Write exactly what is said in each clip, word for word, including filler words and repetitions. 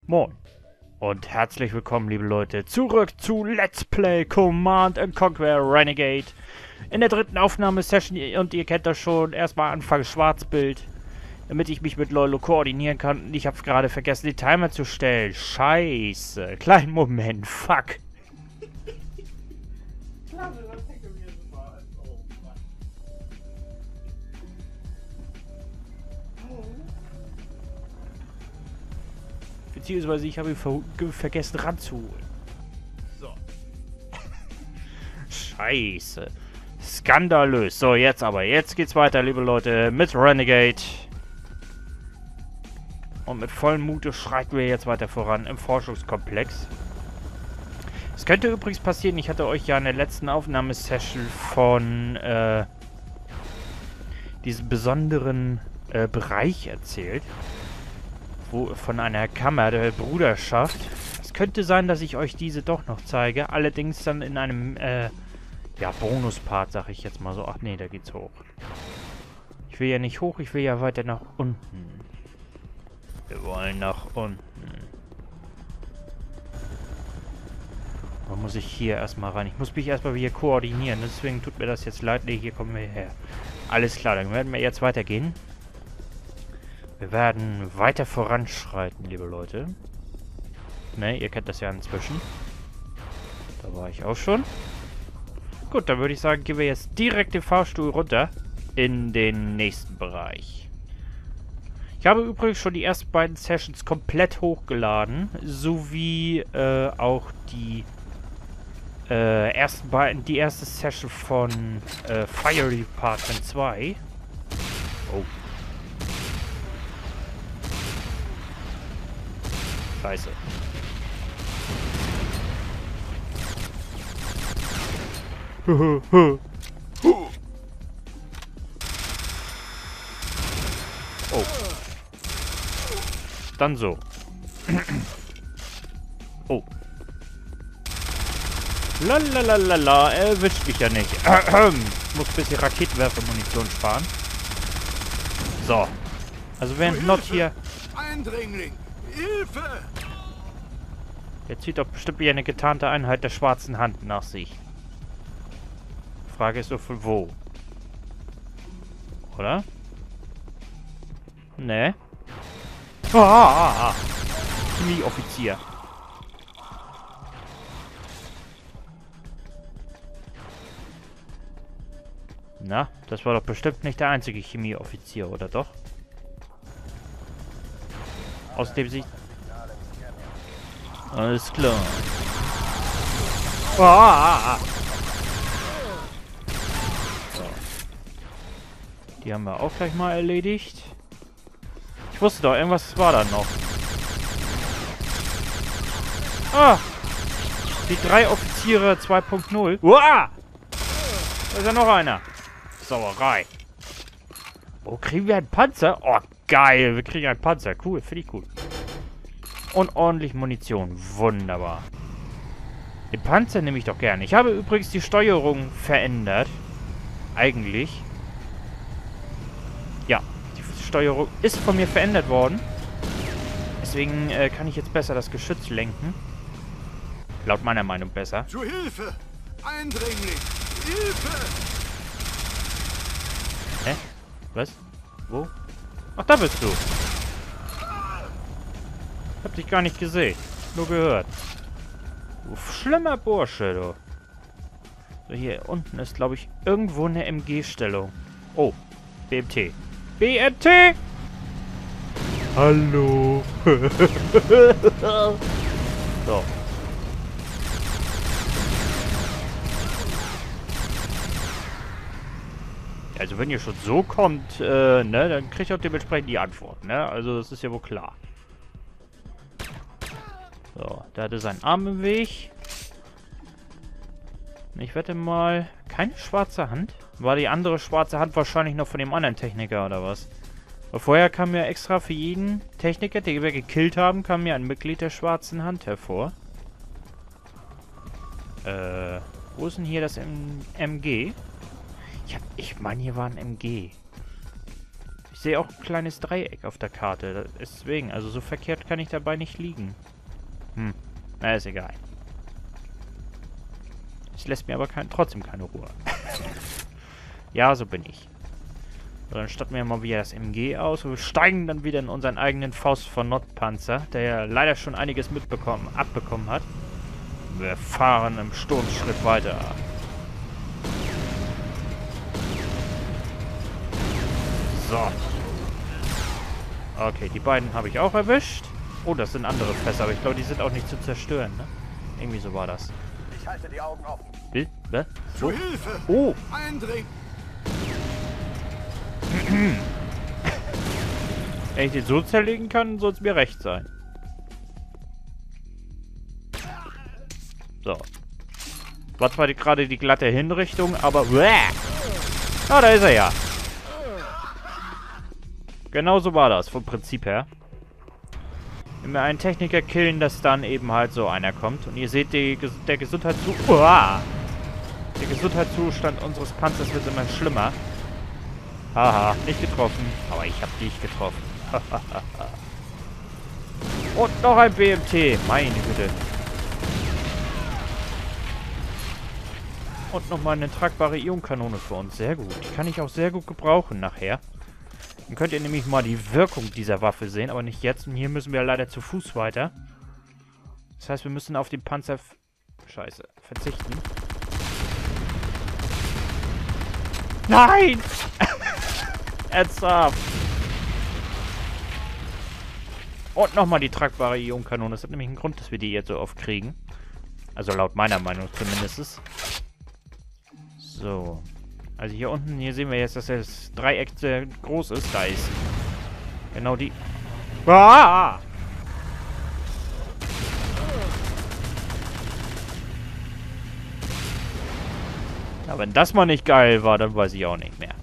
Moin und herzlich willkommen, liebe Leute, zurück zu Let's Play Command and Conquer Renegade. In der dritten Aufnahmesession, und ihr kennt das schon, erstmal Anfang Schwarzbild, damit ich mich mit Lolo koordinieren kann. Und ich habe gerade vergessen, den Timer zu stellen. Scheiße. Kleinen Moment, fuck. Beziehungsweise ich habe ihn ver vergessen ranzuholen. So. Scheiße. Skandalös. So, jetzt aber. Jetzt geht's weiter, liebe Leute, mit Renegade. Und mit vollem Mute schreiten wir jetzt weiter voran im Forschungskomplex. Es könnte übrigens passieren, ich hatte euch ja in der letzten Aufnahmesession von äh, diesem besonderen äh, Bereich erzählt. Wo, von einer Kammer der Bruderschaft. Es könnte sein, dass ich euch diese doch noch zeige. Allerdings dann in einem, äh, ja, Bonuspart, sag ich jetzt mal so. Ach nee, da geht's hoch. Ich will ja nicht hoch, ich will ja weiter nach unten. Wir wollen nach unten. Da muss ich hier erstmal rein. Ich muss mich erstmal wieder koordinieren. Deswegen tut mir das jetzt leid. Ne, hier kommen wir her. Alles klar, dann werden wir jetzt weitergehen. Wir werden weiter voranschreiten, liebe Leute. Ne, ihr kennt das ja inzwischen. Da war ich auch schon. Gut, dann würde ich sagen, gehen wir jetzt direkt den Fahrstuhl runter in den nächsten Bereich. Ich habe übrigens schon die ersten beiden Sessions komplett hochgeladen, sowie äh, auch die äh, ersten beiden, die erste Session von äh, Fire Department zwei. Oh. Scheiße. Oh. Dann so. Oh. Lalalala, erwischt mich ja nicht. Muss ein bisschen Raketenwerfer-Munition sparen. So. Also während Not hier... Eindringling! Hilfe! Jetzt zieht doch bestimmt wieder eine getarnte Einheit der schwarzen Hand nach sich. Die Frage ist nur von wo. Oder? Ne? Ah, ah, ah. Chemieoffizier. Na, das war doch bestimmt nicht der einzige Chemieoffizier, oder doch? Aus dem sich... Alles klar. Ah! So. Die haben wir auch gleich mal erledigt. Ich wusste doch, irgendwas war da noch. Ah! Die drei Offiziere zwei Punkt null. Uah! Da ist ja noch einer. Sauerei. Oh, kriegen wir einen Panzer? Oh, geil. Wir kriegen einen Panzer. Cool, finde ich gut. Und ordentlich Munition. Wunderbar. Den Panzer nehme ich doch gerne. Ich habe übrigens die Steuerung verändert. Eigentlich. Ja, die Steuerung ist von mir verändert worden. Deswegen äh, kann ich jetzt besser das Geschütz lenken. Laut meiner Meinung besser. Zu Hilfe! Eindringling! Hilfe! Hä? Was? Wo? Ach, da bist du. Hab dich gar nicht gesehen. Nur gehört. Du schlimmer Bursche, du. So, hier unten ist, glaube ich, irgendwo eine M G-Stellung. Oh, B M T. B M T! Hallo. So. Also wenn ihr schon so kommt, äh, ne, dann kriegt ihr auch dementsprechend die Antwort, ne? Also das ist ja wohl klar. So, da hatte seinen Arm im Weg. Ich wette mal, keine schwarze Hand? War die andere schwarze Hand wahrscheinlich noch von dem anderen Techniker oder was? Weil vorher kam ja extra für jeden Techniker, den wir gekillt haben, kam ja ein Mitglied der schwarzen Hand hervor. Äh, wo ist denn hier das M MG? Ich, hab, ich meine, hier war ein M G. Ich sehe auch ein kleines Dreieck auf der Karte. Deswegen, also so verkehrt kann ich dabei nicht liegen. Hm, na ist egal. Es lässt mir aber kein, trotzdem keine Ruhe. Ja, so bin ich. So, dann starten wir mal wieder das M G aus und wir steigen dann wieder in unseren eigenen Faust von Nordpanzer, der ja leider schon einiges mitbekommen, abbekommen hat. Wir fahren im Sturmschritt weiter. So. Okay, die beiden habe ich auch erwischt. Oh, das sind andere Fässer, aber ich glaube, die sind auch nicht zu zerstören, ne? Irgendwie so war das. Ich halte die Augen offen. Will? Was? Zu Oh. Hilfe! Oh! Eindringen! Wenn ich den so zerlegen kann, soll es mir recht sein. So. War zwar die, gerade die glatte Hinrichtung, aber... Ah, da ist er ja. Genau so war das, vom Prinzip her. Wenn wir einen Techniker killen, dass dann eben halt so einer kommt. Und ihr seht, die, der Gesundheitszustand... Uah! Der Gesundheitszustand unseres Panzers wird immer schlimmer. Haha, nicht getroffen. Aber ich habe dich getroffen. Und noch ein B M T. Meine Güte. Und nochmal eine tragbare Ionkanone für uns. Sehr gut. Die kann ich auch sehr gut gebrauchen nachher. Dann könnt ihr nämlich mal die Wirkung dieser Waffe sehen. Aber nicht jetzt. Und hier müssen wir leider zu Fuß weiter. Das heißt, wir müssen auf den Panzer... Scheiße. Verzichten. Nein! Ernsthaft! Und nochmal die tragbare Ionkanone. Das hat nämlich einen Grund, dass wir die jetzt so oft kriegen. Also laut meiner Meinung zumindest. So. Also hier unten, hier sehen wir jetzt, dass das Dreieck sehr groß ist. Da ist genau die... Ah! Ja, wenn das mal nicht geil war, dann weiß ich auch nicht mehr.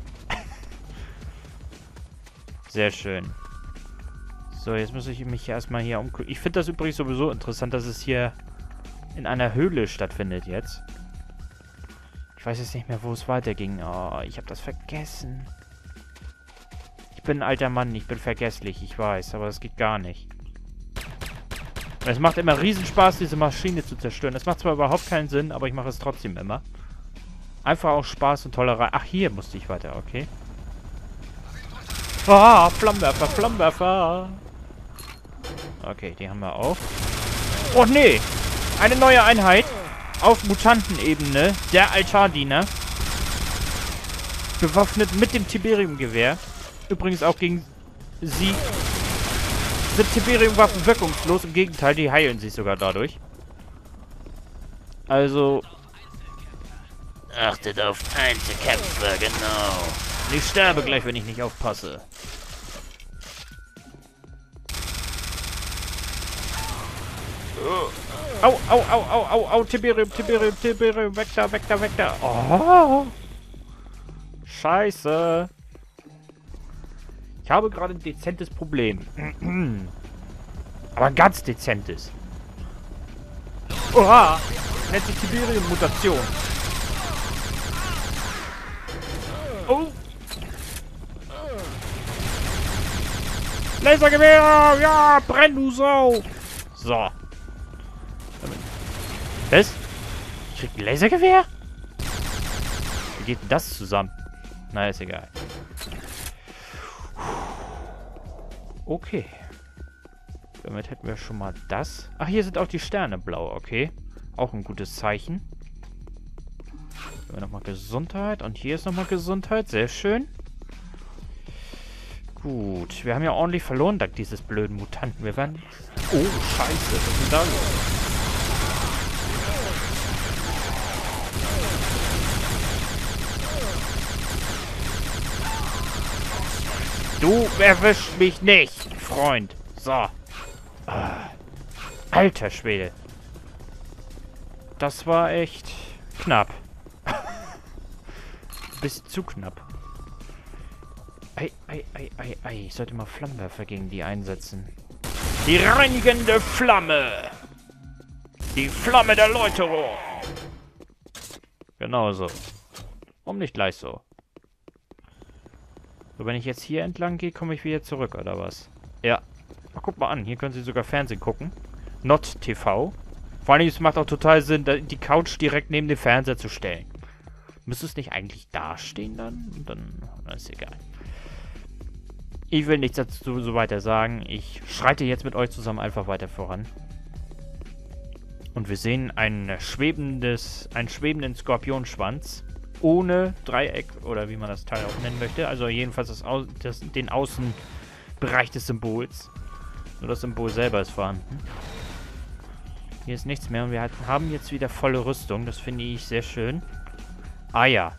Sehr schön. So, jetzt muss ich mich erstmal hier umgucken. Ich finde das übrigens sowieso interessant, dass es hier in einer Höhle stattfindet jetzt. Ich weiß jetzt nicht mehr, wo es weiterging. Oh, ich habe das vergessen. Ich bin ein alter Mann, ich bin vergesslich, ich weiß, aber das geht gar nicht. Es macht immer Riesenspaß, diese Maschine zu zerstören. Das macht zwar überhaupt keinen Sinn, aber ich mache es trotzdem immer. Einfach auch Spaß und Tollerei. Ach, hier musste ich weiter, okay. Ah, Flammenwerfer, Flammenwerfer. Okay, die haben wir auch. Oh, nee. Eine neue Einheit. Auf Mutantenebene. Der Altardiener. Bewaffnet mit dem Tiberium-Gewehr. Übrigens auch gegen sie sind Tiberium-Waffen wirkungslos. Im Gegenteil, die heilen sich sogar dadurch. Also... Achtet auf Einzelkämpfer, genau. Ich sterbe gleich, wenn ich nicht aufpasse. Oh. Au, au, au, au, au, au, Tiberium, Tiberium, Tiberium, weg da, weg da, weg da. Oh. Scheiße. Ich habe gerade ein dezentes Problem. Aber ein ganz dezentes. Oha. Nennt sich Tiberium-Mutation. Oh. Lasergewehr! Ja, brenn du Sau! So. Was? Ich krieg ein Lasergewehr? Wie geht denn das zusammen? Na, ist egal. Okay. Damit hätten wir schon mal das. Ach, hier sind auch die Sterne blau, okay. Auch ein gutes Zeichen. Hier haben wir nochmal Gesundheit. Und hier ist nochmal Gesundheit. Sehr schön. Gut. Wir haben ja ordentlich verloren dank dieses blöden Mutanten. Wir werden... Oh, scheiße. Was ist denn da los? Du erwischst mich nicht, Freund. So. Ah. Alter Schwede. Das war echt knapp. Bisschen zu knapp. Ei, ei, ei, ei, ei. Ich sollte mal Flammenwerfer gegen die einsetzen. Die reinigende Flamme. Die Flamme der Läuterung. Genau so. Warum nicht gleich so? So, wenn ich jetzt hier entlang gehe, komme ich wieder zurück, oder was? Ja. Ach, guck mal an, hier können Sie sogar Fernsehen gucken. Not T V. Vor allem, es macht auch total Sinn, die Couch direkt neben den Fernseher zu stellen. Müsste es nicht eigentlich da stehen dann? Und dann, na, ist egal. Ich will nichts dazu so weiter sagen. Ich schreite jetzt mit euch zusammen einfach weiter voran. Und wir sehen ein schwebendes, einen schwebenden Skorpionschwanz. Ohne Dreieck, oder wie man das Teil auch nennen möchte. Also jedenfalls das Au das, den Außenbereich des Symbols. Nur das Symbol selber ist vorhanden. Hier ist nichts mehr und wir haben jetzt wieder volle Rüstung. Das finde ich sehr schön. Ah ja.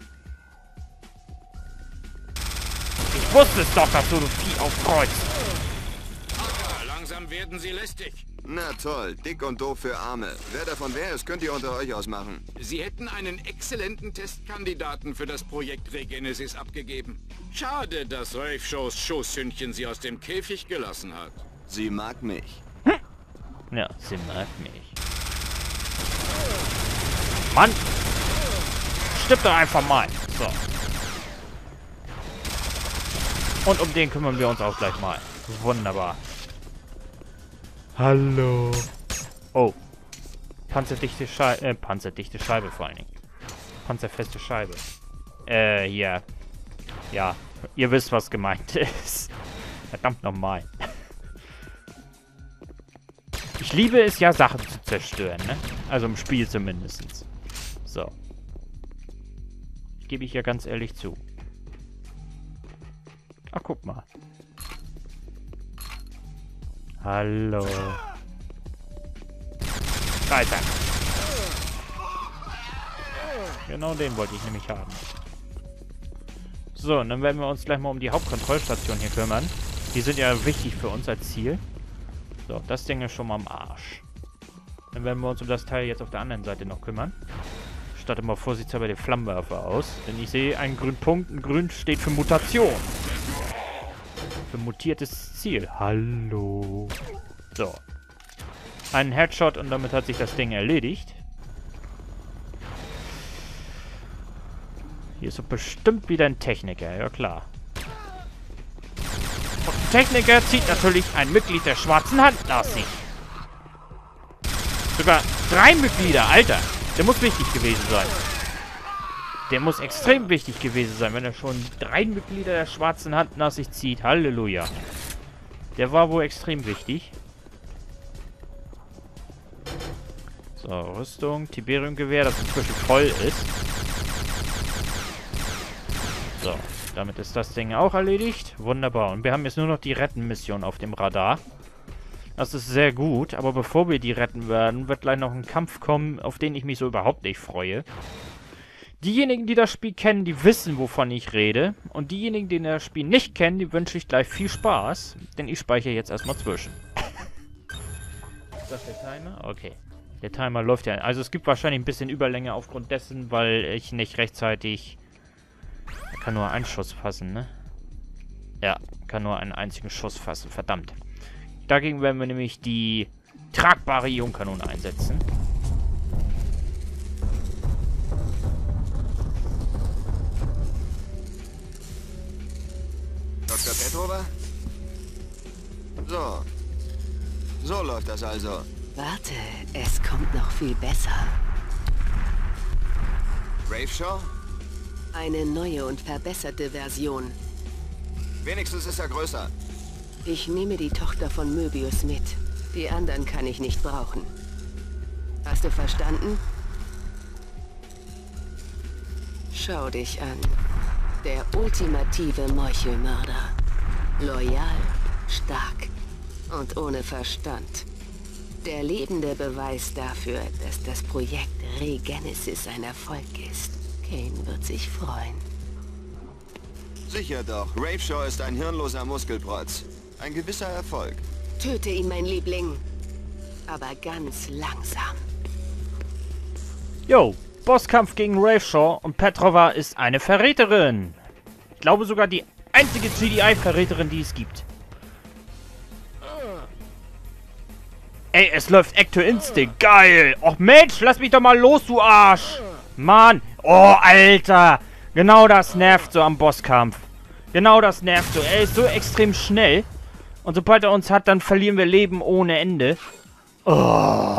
Ich wusste es doch, dass du das Vieh aufkreuzt. Acker, langsam werden sie lästig. Na toll, dick und doof für Arme. Wer davon wer ist, könnt ihr unter euch ausmachen. Sie hätten einen exzellenten Testkandidaten für das Projekt Regenesis abgegeben. Schade, dass Rave-Shows Schoßhündchen sie aus dem Käfig gelassen hat. Sie mag mich. Hm. Ja, sie mag mich. Mann! Stirb doch einfach mal. So. Und um den kümmern wir uns auch gleich mal. Wunderbar. Hallo. Oh. Panzerdichte Scheibe. Äh, panzerdichte Scheibe vor allen Dingen. Panzerfeste Scheibe. Äh, ja. Ja. Ihr wisst, was gemeint ist. Verdammt nochmal. Ich liebe es ja, Sachen zu zerstören, ne? Also im Spiel zumindest. So. Gebe ich ja ganz ehrlich zu. Ach, guck mal. Hallo. Da ist er. Genau den wollte ich nämlich haben. So, und dann werden wir uns gleich mal um die Hauptkontrollstation hier kümmern. Die sind ja wichtig für uns als Ziel. So, das Ding ist schon mal am Arsch. Dann werden wir uns um das Teil jetzt auf der anderen Seite noch kümmern. Ich starte mal vorsichtshalber den Flammenwerfer aus. Denn ich sehe einen grünen Punkt. Ein Grün steht für Mutation. Für mutiertes Ziel. Hallo. So. Einen Headshot und damit hat sich das Ding erledigt. Hier ist doch bestimmt wieder ein Techniker. Ja, klar. Und ein Techniker zieht natürlich ein Mitglied der Schwarzen Hand nach sich. Sogar drei Mitglieder, Alter. Der muss wichtig gewesen sein. Der muss extrem wichtig gewesen sein, wenn er schon drei Mitglieder der Schwarzen Hand nach sich zieht. Halleluja. Der war wohl extrem wichtig. So, Rüstung, Tiberium-Gewehr, das inzwischen voll ist. So, damit ist das Ding auch erledigt. Wunderbar. Und wir haben jetzt nur noch die Rettenmission auf dem Radar. Das ist sehr gut, aber bevor wir die retten werden, wird gleich noch ein Kampf kommen, auf den ich mich so überhaupt nicht freue. Diejenigen, die das Spiel kennen, die wissen, wovon ich rede. Und diejenigen, die das Spiel nicht kennen, die wünsche ich gleich viel Spaß. Denn ich speichere jetzt erstmal zwischen. Ist das der Timer? Okay. Der Timer läuft ja. Also es gibt wahrscheinlich ein bisschen Überlänge aufgrund dessen, weil ich nicht rechtzeitig... Er kann nur einen Schuss fassen, ne? Ja, kann nur einen einzigen Schuss fassen. Verdammt. Dagegen werden wir nämlich die tragbare Ionkanone einsetzen. Doktor Petrova? So. So läuft das also. Warte, es kommt noch viel besser. Rave-Show? Eine neue und verbesserte Version. Wenigstens ist er größer. Ich nehme die Tochter von Möbius mit. Die anderen kann ich nicht brauchen. Hast du verstanden? Schau dich an. Der ultimative Meuchelmörder. Loyal, stark und ohne Verstand. Der lebende Beweis dafür, dass das Projekt Regenesis ein Erfolg ist. Kane wird sich freuen. Sicher doch. Rave-Show ist ein hirnloser Muskelprotz. Ein gewisser Erfolg. Töte ihn, mein Liebling. Aber ganz langsam. Jo, Bosskampf gegen Rave-Show und Petrova ist eine Verräterin. Ich glaube sogar die einzige G D I-Verräterin, die es gibt. Ey, es läuft Ecto Instinct. Geil. Och Mensch, lass mich doch mal los, du Arsch. Mann. Oh, Alter. Genau das nervt so am Bosskampf. Genau das nervt so. Er ist so extrem schnell. Und sobald er uns hat, dann verlieren wir Leben ohne Ende. Oh.